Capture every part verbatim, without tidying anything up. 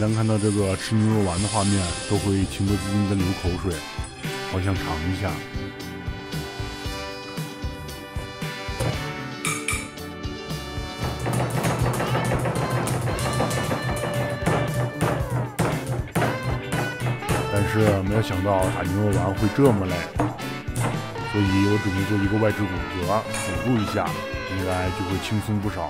旦看到这个吃牛肉丸的画面，都会情不自禁的流口水，好想尝一下。但是没有想到打牛肉丸会这么累，所以我准备做一个外置骨骼辅助一下，应该就会轻松不少。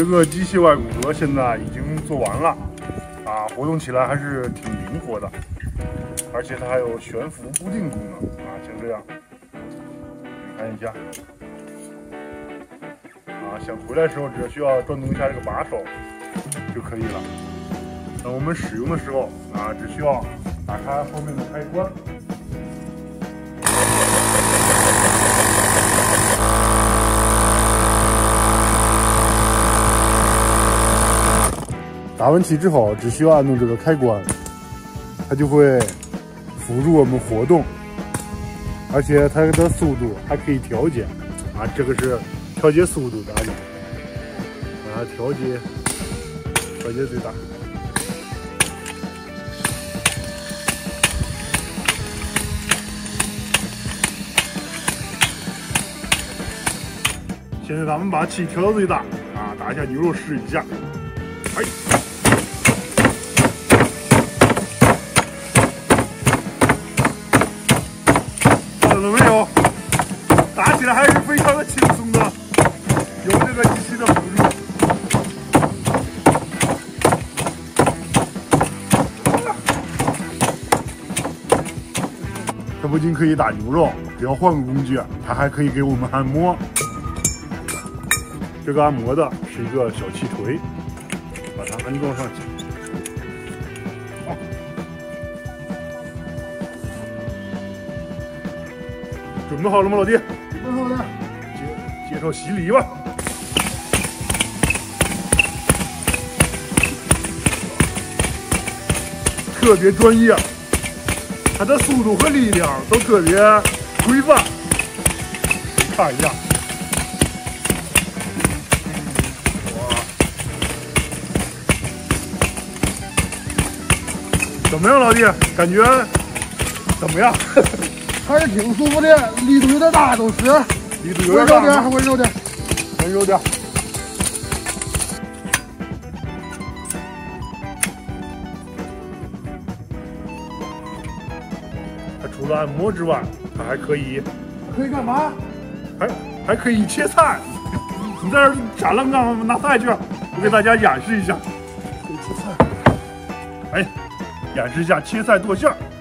这个机械外骨骼现在已经做完了，啊，活动起来还是挺灵活的，而且它还有悬浮固定功能啊，像这样，你看一下，啊，想回来的时候只需要转动一下这个把手就可以了。那我们使用的时候啊，只需要打开后面的开关。 打完气之后，只需要按动这个开关，它就会辅助我们活动，而且它的速度还可以调节啊，这个是调节速度的按钮，啊，调节调节最大。现在咱们把气调到最大啊，打一下牛肉试一下，哎。 看到没有？打起来还是非常的轻松的，有这个仪器的辅助。它不仅可以打牛肉，只要换个工具，它还可以给我们按摩。这个按摩的是一个小气锤，把它安装上去。 准备好了吗，老弟？ 准备好了， 接接受洗礼吧。特别专业，它的速度和力量都特别规范。看一下，哇，怎么样，老弟？感觉怎么样？ 还是挺舒服的，力度有点大，都是。 力度有点大， 温柔点，温柔点， 温柔点。它除了按摩之外，它还可以， 可以干嘛？ 还还可以切菜。你在这儿展愣干嘛？拿菜去，我给大家演示一下。 可以切菜。 哎，演示一下切菜剁馅儿。